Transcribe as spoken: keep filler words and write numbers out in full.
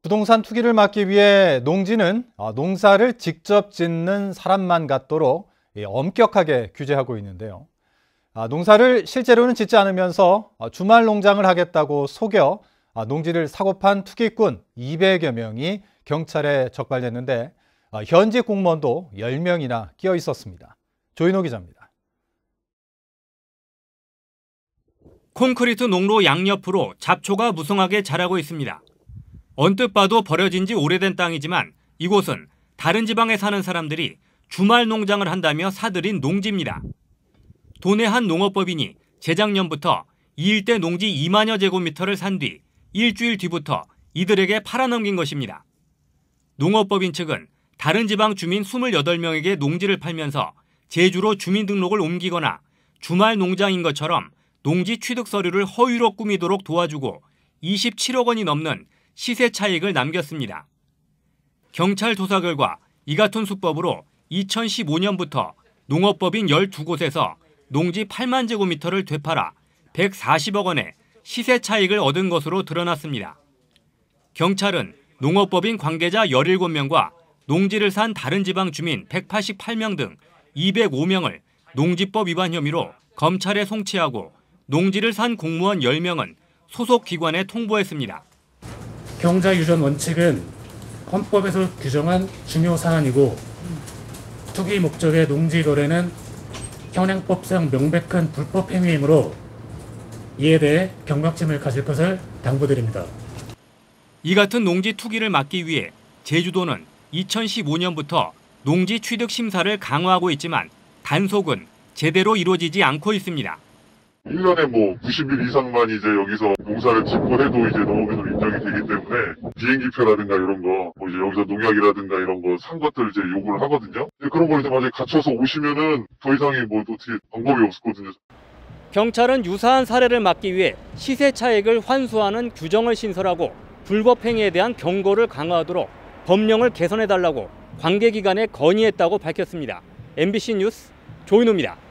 부동산 투기를 막기 위해 농지는 농사를 직접 짓는 사람만 갖도록 엄격하게 규제하고 있는데요. 농사를 실제로는 짓지 않으면서 주말 농장을 하겠다고 속여 농지를 사고 판 투기꾼 이백여 명이 경찰에 적발됐는데 현직 공무원도 열 명이나 끼어 있었습니다. 조인호 기자입니다. 콘크리트 농로 양옆으로 잡초가 무성하게 자라고 있습니다. 언뜻 봐도 버려진 지 오래된 땅이지만 이곳은 다른 지방에 사는 사람들이 주말 농장을 한다며 사들인 농지입니다. 도내 한 농업법인이 재작년부터 이 일대 농지 이만여 제곱미터를 산 뒤 일주일 뒤부터 이들에게 팔아넘긴 것입니다. 농업법인 측은 다른 지방 주민 이십팔 명에게 농지를 팔면서 제주로 주민등록을 옮기거나 주말 농장인 것처럼 농지 취득 서류를 허위로 꾸미도록 도와주고 이십칠억 원이 넘는 시세 차익을 남겼습니다. 경찰 조사 결과 이 같은 수법으로 이천십오 년부터 농업법인 열두 곳에서 농지 팔만 제곱미터를 되팔아 백사십억 원의 시세 차익을 얻은 것으로 드러났습니다. 경찰은 농업법인 관계자 열일곱 명과 농지를 산 다른 지방 주민 백팔십팔 명 등 이백오 명을 농지법 위반 혐의로 검찰에 송치하고 농지를 산 공무원 열 명은 소속 기관에 통보했습니다. 경자 유전 원칙은 헌법에서 규정한 중요 사안이고 투기 목적의 농지 거래는 현행법상 명백한 불법 행위이므로 이에 대해 경각심을 가질 것을 당부드립니다. 이 같은 농지 투기를 막기 위해 제주도는 이천십오 년부터 농지 취득 심사를 강화하고 있지만 단속은 제대로 이루어지지 않고 있습니다. 일 년에 뭐 구십 일 이상만 이제 여기서 농사를 짓고 해도 이제 농업인으로 인정이 되기 때문에 비행기표라든가 이런 거, 뭐 이제 여기서 농약이라든가 이런 거 산 것들 이제 요구를 하거든요. 그런 걸 이제 만약에 갖춰서 오시면은 더 이상의 뭐 어떻게 방법이 없거든요. 경찰은 유사한 사례를 막기 위해 시세 차익을 환수하는 규정을 신설하고 불법 행위에 대한 경고를 강화하도록 법령을 개선해달라고 관계기관에 건의했다고 밝혔습니다. 엠비씨 뉴스 조인호입니다.